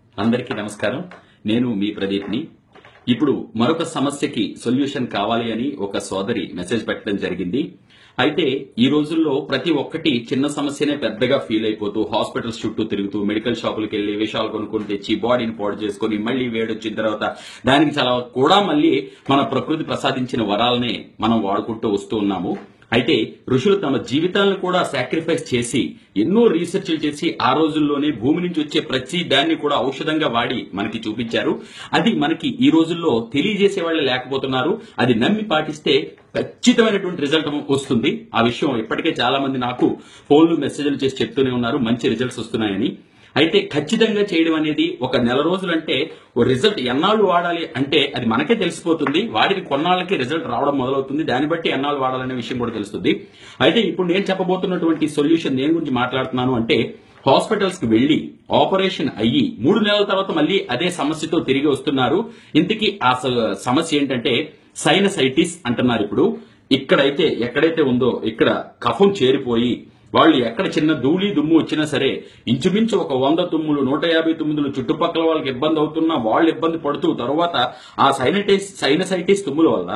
అందరికీ నమస్కారం. నేను మీ ప్రదీప్ని. ఇప్పుడు మరొక సమస్యకి సొల్యూషన్ కావాలి అని ఒక సోదరి మెసేజ్ పెట్టడం జరిగింది. అయితే ఈ రోజుల్లో ప్రతి ఒక్కటి చిన్న సమస్యనే పెద్దగా ఫీల్ అయిపోతూ హాస్పిటల్స్ చుట్టూ తిరుగుతూ మెడికల్ షాపులకు వెళ్లి విషయాలు కొనుక్కొని తెచ్చి బాడీని పాడు చేసుకుని మళ్లీ వేడొచ్చిన తర్వాత దానికి చాలా కూడా మళ్లీ మన ప్రకృతి ప్రసాదించిన వరాలనే మనం వాడుకుంటూ వస్తూ ఉన్నాము. అయితే ఋషులు తమ జీవితాలను కూడా సాక్రిఫైస్ చేసి ఎన్నో రీసెర్చ్లు చేసి ఆ రోజుల్లోనే భూమి నుంచి వచ్చే ప్రతి దాన్ని కూడా ఔషధంగా వాడి మనకి చూపించారు. అది మనకి ఈ రోజుల్లో తెలియజేసే వాళ్ళు లేకపోతున్నారు. అది నమ్మి పాటిస్తే ఖచ్చితమైనటువంటి రిజల్ట్ వస్తుంది. ఆ విషయం ఇప్పటికే చాలా మంది నాకు ఫోన్లు మెసేజ్లు చేసి చెప్తూనే ఉన్నారు, మంచి రిజల్ట్స్ వస్తున్నాయని. అయితే ఖచ్చితంగా చేయడం అనేది ఒక నెల రోజులంటే ఓ రిజల్ట్ ఎన్నాళ్ళు వాడాలి అంటే అది మనకే తెలిసిపోతుంది. వాడిని కొన్నాళ్ళకి రిజల్ట్ రావడం మొదలవుతుంది. దాన్ని బట్టి ఎన్నాళ్ళు వాడాలనే విషయం కూడా తెలుస్తుంది. అయితే ఇప్పుడు నేను చెప్పబోతున్నటువంటి సొల్యూషన్ దేని గురించి మాట్లాడుతున్నాను అంటే, హాస్పిటల్స్ కి వెళ్లి ఆపరేషన్ అయ్యి 3 నెలల తర్వాత మళ్ళీ అదే సమస్యతో తిరిగి వస్తున్నారు. ఇంతకీ ఆ సమస్య ఏంటంటే సైనసైటిస్ అంటున్నారు. ఇప్పుడు ఇక్కడైతే ఎక్కడైతే ఉందో ఇక్కడ కఫం చేరిపోయి వాళ్ళు ఎక్కడ చిన్న ధూళి దుమ్ము వచ్చినా సరే ఇంచుమించు ఒక 100 తుమ్ములు 150 తుమ్ములు చుట్టుపక్కల వాళ్ళకి ఇబ్బంది అవుతున్నా వాళ్ళు ఇబ్బంది పడుతూ తర్వాత ఆ సైనసైటిస్ తుమ్ముల వల్ల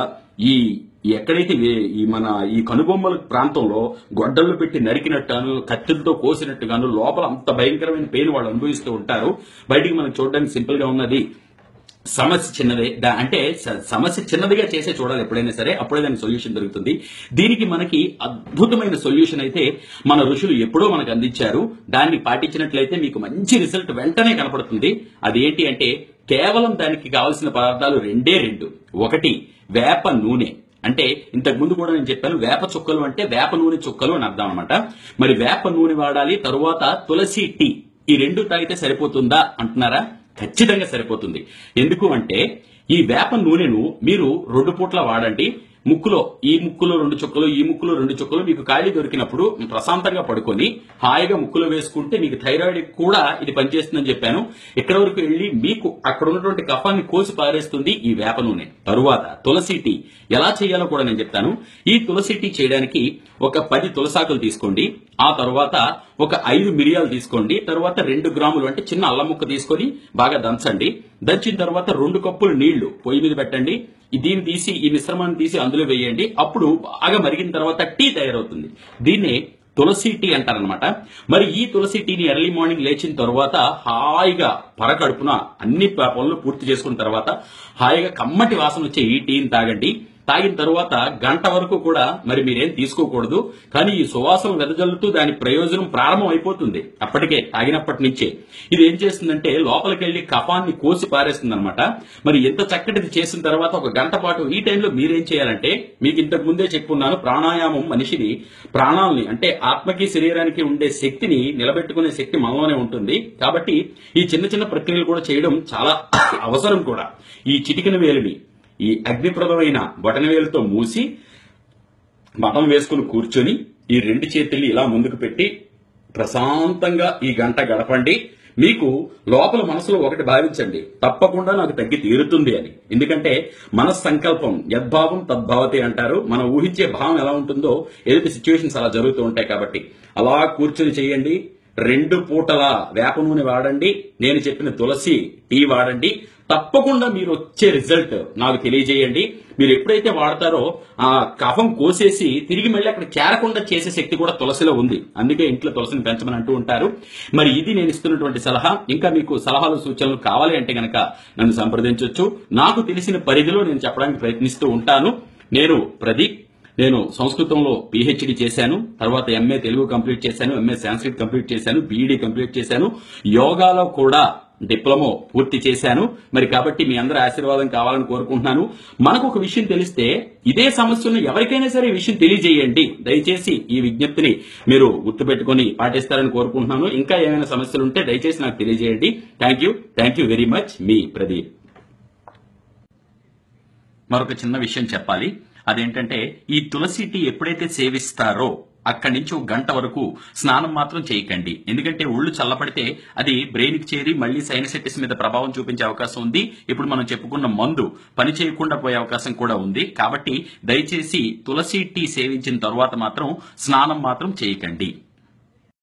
ఎక్కడైతే ఈ కనుబొమ్మల ప్రాంతంలో గొడ్డళ్ళు పెట్టి నరికినట్టుగాను కత్తులతో కోసినట్టుగాను లోపల అంత భయంకరమైన పెయిన్ వాళ్ళు అనుభవిస్తూ ఉంటారు. బయటికి మనకు చూడడానికి సింపుల్ గా ఉన్నది. సమస్య చిన్నదే అంటే సమస్య చిన్నదిగా చేసే చూడాలి ఎప్పుడైనా సరే, అప్పుడే దానికి సొల్యూషన్ దొరుకుతుంది. దీనికి మనకి అద్భుతమైన సొల్యూషన్ అయితే మన ఋషులు ఎప్పుడో మనకు అందించారు. దాన్ని పాటించినట్లయితే మీకు మంచి రిజల్ట్ వెంటనే కనపడుతుంది. అది ఏంటి అంటే కేవలం దానికి కావాల్సిన పదార్థాలు రెండే రెండు. ఒకటి వేప నూనె. అంటే ఇంతకు ముందు కూడా నేను చెప్పాను, వేప చుక్కలు అంటే వేప నూనె చుక్కలు అని అర్థం అనమాట. మరి వేప నూనె వాడాలి, తరువాత తులసి టీ. ఈ రెండు తాగితే సరిపోతుందా అంటున్నారా? ఖచ్చితంగా సరిపోతుంది. ఎందుకు అంటే ఈ వేప నూనెను మీరు 2 పూట్ల వాడండి. ఈ ముక్కులో 2 చుక్కలు, ఈ ముక్కులో 2 చుక్కలు మీకు ఖాళీ దొరికినప్పుడు ప్రశాంతంగా పడుకొని హాయిగా ముక్కులో వేసుకుంటే మీకు థైరాయిడ్ కూడా ఇది పనిచేస్తుందని చెప్పాను. ఇక్కడ వరకు వెళ్లి మీకు అక్కడ ఉన్నటువంటి కఫాన్ని కోసి పారేస్తుంది ఈ వేప నూనె. తరువాత తులసి టీ ఎలా చేయాలో కూడా నేను చెప్తాను. ఈ తులసి టీ చేయడానికి ఒక 10 తులసాకులు తీసుకోండి. ఆ తర్వాత ఒక 5 మిరియాలు తీసుకోండి. తర్వాత 2 గ్రాములు అంటే చిన్న అల్లం ముక్క తీసుకొని బాగా దంచండి. దంచిన తర్వాత 2 కప్పులు నీళ్లు పొయ్యి మీద పెట్టండి. ఈ మిశ్రమాన్ని తీసి అందులో వేయండి. అప్పుడు బాగా మరిగిన తర్వాత టీ తయారవుతుంది. దీన్నే తులసి టీ అంటారనమాట. మరి ఈ తులసి టీని ఎర్లీ మార్నింగ్ లేచిన తర్వాత హాయిగా పరకడుపున అన్ని పనులు పూర్తి చేసుకున్న తర్వాత హాయిగా కమ్మటి వాసన వచ్చే ఈ టీని తాగండి. తాగిన తర్వాత గంట వరకు కూడా మరి మీరేం తీసుకోకూడదు. కానీ ఈ సువాసన వెదజల్లుతూ దాని ప్రయోజనం ప్రారంభం అయిపోతుంది. అప్పటికే తాగినప్పటి నుంచే ఇది ఏం చేస్తుందంటే లోపలికి వెళ్లి కఫాన్ని కోసి పారేస్తుంది అనమాట. మరి ఎంత చక్కటిది చేసిన తర్వాత ఒక గంట పాటు ఈ టైంలో మీరేం చేయాలంటే, మీకు ఇంతకు ముందే చెప్పుకున్నాను, ప్రాణాయామం మనిషిని ప్రాణాలని అంటే ఆత్మకి శరీరానికి ఉండే శక్తిని నిలబెట్టుకునే శక్తి మనలోనే ఉంటుంది. కాబట్టి ఈ చిన్న చిన్న ప్రక్రియలు కూడా చేయడం చాలా అవసరం కూడా. ఈ చిటికిన వేలిని ఈ అగ్నిప్రదమైన బొటనవేలుతో మూసి మఠం వేసుకుని కూర్చొని ఈ 2 చేతుల్ని ఇలా ముందుకు పెట్టి ప్రశాంతంగా ఈ గంట గడపండి. మీకు లోపల మనసులో ఒకటి భావించండి, తప్పకుండా నాకు తగ్గి తీరుతుంది అని. ఎందుకంటే మన సంకల్పం యద్భావం తద్భావతి అంటారు. మనం ఊహించే భావం ఎలా ఉంటుందో ఎదుటి సిచ్యువేషన్స్ అలా జరుగుతూ ఉంటాయి. కాబట్టి అలా కూర్చొని చేయండి. 2 పూటల వేప నూనె వాడండి. నేను చెప్పిన తులసి టీ వాడండి. తప్పకుండా మీరు వచ్చే రిజల్ట్ నాకు తెలియజేయండి. మీరు ఎప్పుడైతే వాడతారో ఆ కఫం కోసేసి తిరిగి మళ్ళీ అక్కడ చేరకుండా చేసే శక్తి కూడా తులసిలో ఉంది. అందుకే ఇంట్లో తులసిని పెంచమని అంటూ ఉంటారు. మరి ఇది నేను ఇస్తున్నటువంటి సలహా. ఇంకా మీకు సలహాలు సూచనలు కావాలి అంటే గనక నన్ను సంప్రదించవచ్చు. నాకు తెలిసిన పరిధిలో నేను చెప్పడానికి ప్రయత్నిస్తూ ఉంటాను. నేను ప్రదీప్. నేను సంస్కృతంలో పిహెచ్డి చేశాను. తర్వాత ఎంఏ తెలుగు కంప్లీట్ చేశాను. ఎంఏ సంస్కృత్ కంప్లీట్ చేశాను. బీఈడీ కంప్లీట్ చేశాను. యోగాలో కూడా డిప్లొమా పూర్తి చేశాను. మరి కాబట్టి మీ అందరి ఆశీర్వాదం కావాలని కోరుకుంటున్నాను. మనకు ఒక విషయం తెలిస్తే ఇదే సమస్యను ఎవరికైనా సరే ఈ విషయం తెలియజేయండి. దయచేసి ఈ విజ్ఞప్తిని మీరు గుర్తుపెట్టుకుని పాటిస్తారని కోరుకుంటున్నాను. ఇంకా ఏమైనా సమస్యలు ఉంటే దయచేసి నాకు తెలియజేయండి. Thank you very much. మీ ప్రదీప్. మరొక చిన్న విషయం చెప్పాలి. అదేంటంటే ఈ తులసి టీ ఎప్పుడైతే సేవిస్తారో అక్కడి నుంచి 1 గంట వరకు స్నానం మాత్రం చేయకండి. ఎందుకంటే ఒళ్ళు చల్లపడితే అది బ్రెయిన్ కి చేరి మళ్ళీ సైనసైటిస్ మీద ప్రభావం చూపించే అవకాశం ఉంది. ఇప్పుడు మనం చెప్పుకున్న మందు పని చేయకుండా పోయే అవకాశం కూడా ఉంది. కాబట్టి దయచేసి తులసి టీ సేవించిన తర్వాత మాత్రం స్నానం మాత్రం చేయకండి.